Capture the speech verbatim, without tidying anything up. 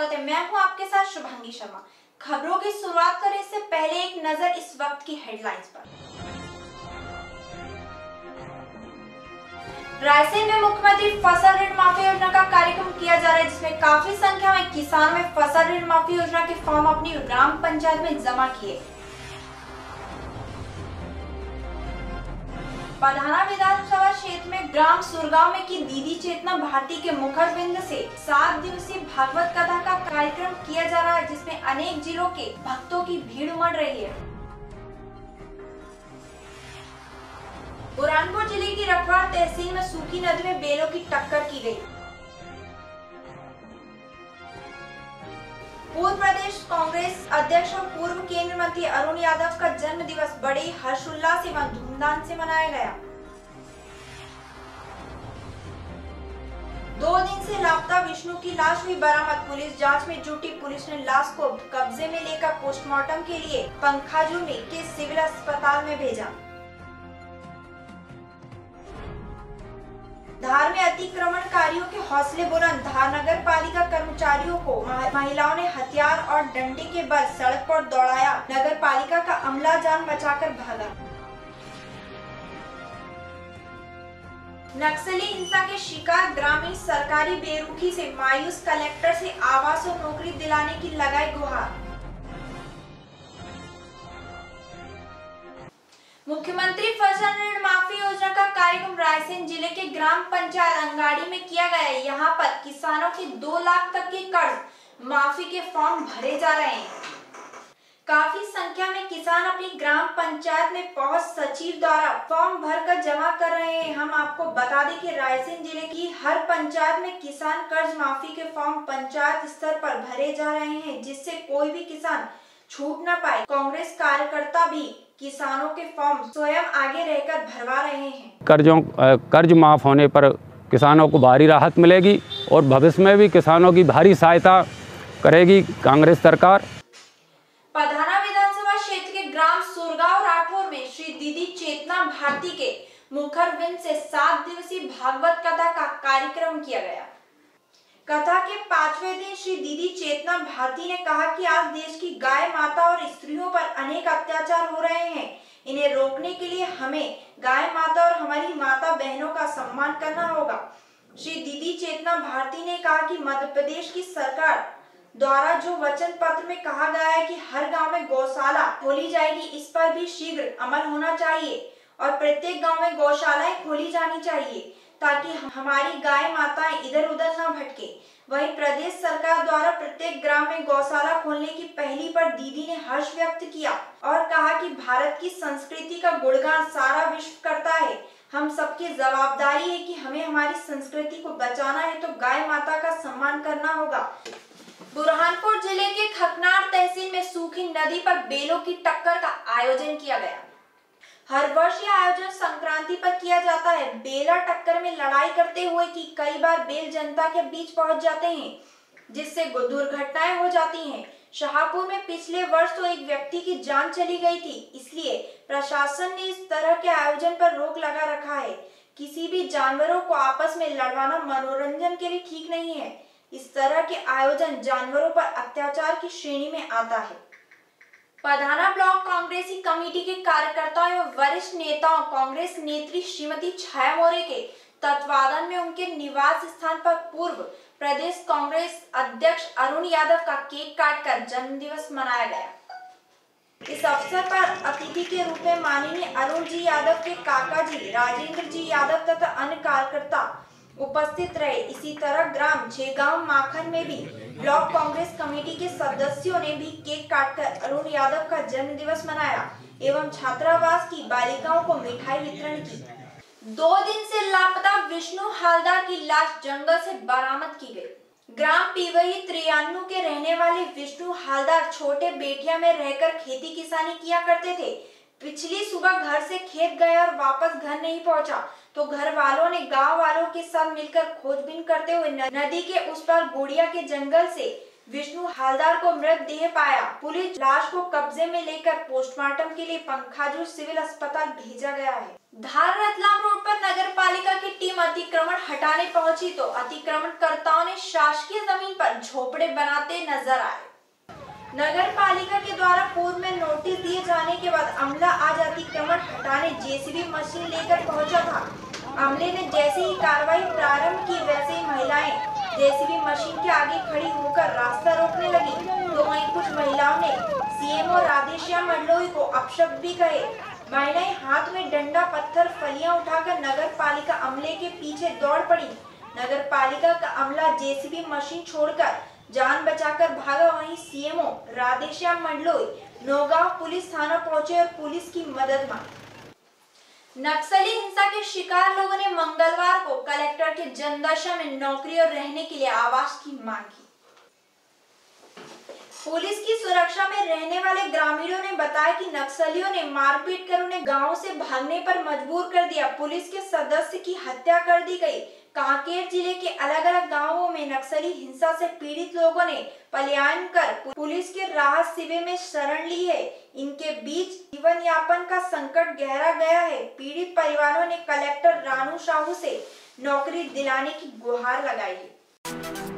स्वागत है। मैं हूं आपके साथ शुभांगी शर्मा। खबरों की शुरुआत करें इससे पहले एक नजर इस वक्त की हेडलाइंस पर। रायसेन में मुख्यमंत्री फसल ऋण माफी योजना का कार्यक्रम किया जा रहा है, जिसमें काफी संख्या में किसानों ने फसल ऋण माफी योजना के फॉर्म अपनी ग्राम पंचायत में जमा किए। पधाना विधानसभा क्षेत्र में ग्राम सुरगांव में की दीदी चेतना भारती के मुखर बिंद से सात दिवसीय भागवत कथा का कार्यक्रम किया जा रहा है, जिसमें अनेक जिलों के भक्तों की भीड़ उमड़ रही है। बुरहानपुर जिले की रखवार तहसील में सूखी नदी में बेलों की टक्कर की गई। पूर्व प्रदेश कांग्रेस अध्यक्ष और पूर्व केंद्रीय मंत्री अरुण यादव का जन्म दिवस बड़े हर्षोल्लास एवं धूमधाम से मनाया गया। दो दिन से लापता विष्णु की लाश हुई बरामद। पुलिस जांच में जुटी। पुलिस ने लाश को कब्जे में लेकर पोस्टमार्टम के लिए पंखाजू में के सिविल अस्पताल में भेजा। धार में अतिक्रमणकारियों के हौसले बुलंद। धार नगर पालिका कर्मचारियों को महिलाओं ने हथियार और डंडे के बल सड़क पर दौड़ाया। नगर पालिका का अमला जान बचाकर भागा। नक्सली हिंसा के शिकार ग्रामीण सरकारी बेरुखी से मायूस। कलेक्टर से आवास और नौकरी दिलाने की लगाई गुहार। मुख्यमंत्री फसल ऋण माफी योजना का कार्यक्रम रायसेन जिले के ग्राम पंचायत अंगाड़ी में किया गया है। यहाँ पर किसानों के दो लाख तक के कर्ज माफी के फॉर्म भरे जा रहे हैं। काफी संख्या में किसान अपनी ग्राम पंचायत में पहुंच सचिव द्वारा फॉर्म भरकर जमा कर रहे हैं। हम आपको बता दें कि रायसेन जिले की हर पंचायत में किसान कर्ज माफी के फॉर्म पंचायत स्तर पर भरे जा रहे हैं, जिससे कोई भी किसान छूट न पाए। कांग्रेस कार्यकर्ता भी किसानों के फॉर्म स्वयं आगे रहकर भरवा रहे हैं। कर्जों कर्ज माफ होने पर किसानों को भारी राहत मिलेगी और भविष्य में भी किसानों की भारी सहायता करेगी कांग्रेस सरकार। पधाना विधानसभा क्षेत्र के ग्राम सुरगांव राठौर में श्री दीदी चेतना भारती के मुखर बिंद से सात दिवसीय भागवत कथा का कार्यक्रम किया गया। कथा के पांचवें दिन श्री दीदी चेतना भारती ने कहा कि आज देश की गाय माता और स्त्रियों पर अनेक अत्याचार हो रहे हैं। इन्हें रोकने के लिए हमें गाय माता और हमारी माता बहनों का सम्मान करना होगा। श्री दीदी चेतना भारती ने कहा कि मध्य प्रदेश की सरकार द्वारा जो वचन पत्र में कहा गया है कि हर गांव में गौशाला खोली जाएगी, इस पर भी शीघ्र अमल होना चाहिए और प्रत्येक गांव में गौशालाएं खोली जानी चाहिए, ताकि हमारी गाय माताएं इधर उधर न भटके। वहीं प्रदेश सरकार द्वारा प्रत्येक ग्राम में गौशाला खोलने की पहली पर दीदी ने हर्ष व्यक्त किया और कहा कि भारत की संस्कृति का गुणगान सारा विश्व करता है। हम सबकी जवाबदारी है कि हमें हमारी संस्कृति को बचाना है तो गाय माता का सम्मान करना होगा। बुरहानपुर जिले के खकनार तहसील में सूखी नदी पर बेलों की टक्कर का आयोजन किया गया। हर वर्ष यह आयोजन संक्रांति पर किया जाता है। बेला टक्कर में लड़ाई करते हुए कि कई बार बेल जनता के बीच पहुंच जाते हैं, जिससे दुर्घटनाएं हो जाती हैं। शाहपुर में पिछले वर्ष तो एक व्यक्ति की जान चली गई थी, इसलिए प्रशासन ने इस तरह के आयोजन पर रोक लगा रखा है। किसी भी जानवरों को आपस में लड़वाना मनोरंजन के लिए ठीक नहीं है। इस तरह के आयोजन जानवरों पर अत्याचार की श्रेणी में आता है। पधाना ब्लॉक कांग्रेसी कमेटी के कार्यकर्ताओं एवं वरिष्ठ नेताओं कांग्रेस नेत्री श्रीमती छाया मौर्य के तत्वाधान में उनके निवास स्थान पर पूर्व प्रदेश कांग्रेस अध्यक्ष अरुण यादव का केक काटकर जन्म दिवस मनाया गया। इस अवसर पर अतिथि के रूप में माननीय अरुण जी यादव के काका जी राजेंद्र जी यादव तथा अन्य कार्यकर्ता उपस्थित रहे। इसी तरह ग्राम छेगांव माखन में भी ब्लॉक कांग्रेस कमेटी के सदस्यों ने भी केक काटकर अरुण यादव का जन्म दिवस मनाया एवं छात्रावास की बालिकाओं को मिठाई वितरण की। दो दिन से लापता विष्णु हालदार की लाश जंगल से बरामद की गई। ग्राम पीवही त्रियान्नू के रहने वाले विष्णु हालदार छोटे बेटिया में रहकर खेती किसानी किया करते थे। पिछली सुबह घर से खेत गया और वापस घर नहीं पहुंचा, तो घर वालों ने गांव वालों के साथ मिलकर खोजबीन करते हुए नदी के उस पार गुड़िया के जंगल से विष्णु हालदार को मृतदेह पाया। पुलिस लाश को कब्जे में लेकर पोस्टमार्टम के लिए पंखाजूर सिविल अस्पताल भेजा गया है। धार रतलाम रोड पर नगर पालिका की टीम अतिक्रमण हटाने पहुंची तो अतिक्रमणकर्ताओं ने शासकीय जमीन पर झोपड़े बनाते नजर आए। नगर पालिका के द्वारा पूर्व में नोटिस दिए जाने के बाद अमला आज अतिक्रमण हटाने जेसीबी मशीन लेकर पहुंचा था। अमले ने जैसे ही कार्रवाई प्रारंभ की वैसे ही महिलाएं जेसीबी मशीन के आगे खड़ी होकर रास्ता रोकने लगी, तो वहीं कुछ महिलाओं ने सीएमओ राधेश्याम मंडलोई को अपशब्द भी कहे। महिलाएं हाथ में डंडा पत्थर फलियां उठाकर नगर पालिका अमले के पीछे दौड़ पड़ी। नगर पालिका का अमला जेसीबी मशीन छोड़कर जान बचाकर भागा। वहीं सीएमओ राधेश्याम मंडलोई नौगांव पुलिस थाना पहुंचे और पुलिस की मदद मांगी। नक्सली हिंसा के शिकार लोगों ने मंगलवार को कलेक्टर के जनदशा में नौकरी और रहने के लिए आवास की मांग की। पुलिस की सुरक्षा में रहने वाले ग्रामीणों ने बताया कि नक्सलियों ने मारपीट कर उन्हें गांव से भागने पर मजबूर कर दिया। पुलिस के सदस्य की हत्या कर दी गई। कांकेर जिले के अलग अलग गांवों में नक्सली हिंसा से पीड़ित लोगों ने पलायन कर पुलिस के राहत शिविर में शरण ली है। इनके बीच जीवन यापन का संकट गहरा गया है। पीड़ित परिवारों ने कलेक्टर रानू साहू से नौकरी दिलाने की गुहार लगाई है।